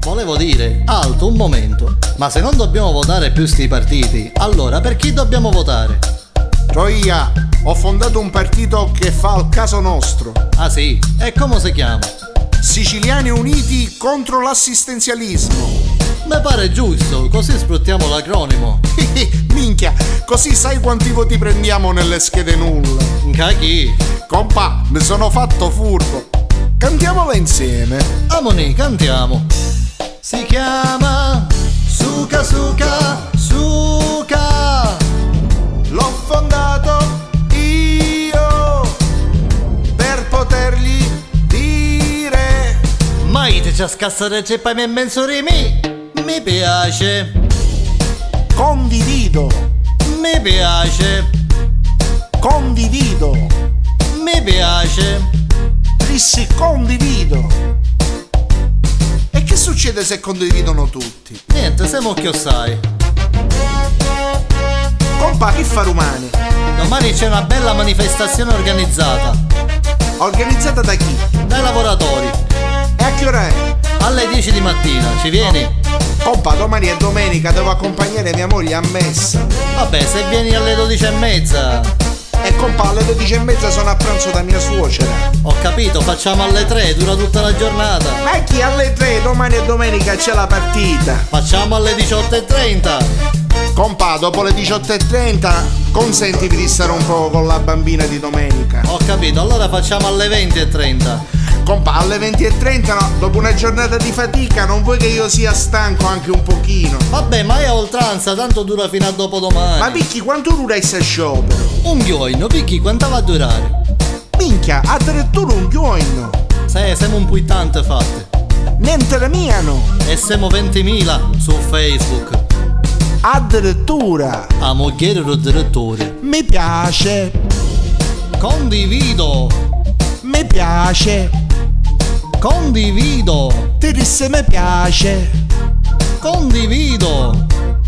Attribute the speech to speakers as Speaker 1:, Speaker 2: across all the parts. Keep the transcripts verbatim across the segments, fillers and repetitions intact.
Speaker 1: Volevo dire, alto un momento, ma se non dobbiamo votare più sti partiti, allora per chi dobbiamo votare?
Speaker 2: Troia, ho fondato un partito che fa al caso nostro.
Speaker 1: Ah sì? E come si chiama?
Speaker 2: Siciliani Uniti contro l'assistenzialismo.
Speaker 1: Mi pare giusto, così sfruttiamo l'acronimo.
Speaker 2: Minchia, così sai quanti voti prendiamo nelle schede nulla.
Speaker 1: Cacchi?
Speaker 2: Compa, mi sono fatto furbo. Cantiamola insieme.
Speaker 1: Amoni, cantiamo. Si chiama Suka Suka Suka.
Speaker 2: L'ho fondato io per potergli dire
Speaker 1: mai ti c'è scassare ceppa e mensurimi. Mi piace.
Speaker 2: Condivido.
Speaker 1: Mi piace.
Speaker 2: Condivido.
Speaker 1: Mi piace.
Speaker 2: Dissi condivido. E che succede se condividono tutti?
Speaker 1: Niente, siamo chiossai.
Speaker 2: Compa, che fa Rumani?
Speaker 1: Domani c'è una bella manifestazione organizzata.
Speaker 2: Organizzata da chi?
Speaker 1: Dai lavoratori.
Speaker 2: E a che ora è?
Speaker 1: Alle dieci di mattina, ci vieni?
Speaker 2: Compa, domani è domenica, devo accompagnare mia moglie a messa.
Speaker 1: Vabbè, se vieni alle dodici e mezza.
Speaker 2: E compa, alle dodici e mezza sono a pranzo da mia suocera.
Speaker 1: Ho capito, facciamo alle tre, dura tutta la giornata.
Speaker 2: Ma chi alle tre? Domani è domenica, c'è la partita.
Speaker 1: Facciamo alle diciotto e trenta.
Speaker 2: Compa, dopo le diciotto e trenta consentimi di stare un po' con la bambina di domenica.
Speaker 1: Ho capito, allora facciamo alle venti e trenta.
Speaker 2: Compa, alle venti e trenta no, dopo una giornata di fatica non vuoi che io sia stanco anche un pochino?
Speaker 1: Vabbè, ma è a oltranza, tanto dura fino a dopodomani.
Speaker 2: Ma Picchi, quanto dura il sciopero?
Speaker 1: Un ghioino, Picchi, quanto va a durare?
Speaker 2: Minchia, addirittura un ghioino.
Speaker 1: Se, siamo un puitante fatte.
Speaker 2: Niente la mia no.
Speaker 1: E siamo ventimila su Facebook.
Speaker 2: Addirittura.
Speaker 1: A mogliere del direttore.
Speaker 2: Mi piace.
Speaker 1: Condivido.
Speaker 2: Mi piace.
Speaker 1: Condivido.
Speaker 2: Ti disse mi piace.
Speaker 1: Condivido.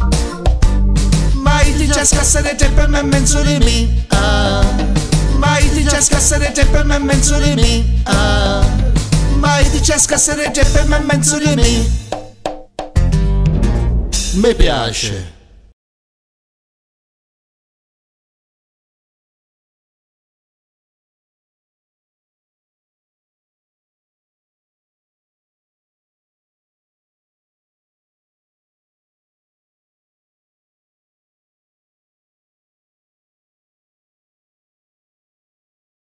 Speaker 2: Mai ti c'è scassare te per me menzo di me.
Speaker 1: Ah.
Speaker 2: Mai ti c'è scassare te per me menzo di me.
Speaker 1: Ah.
Speaker 2: Mai ti c'è scassare te per me menzo di me.
Speaker 1: Mi piace.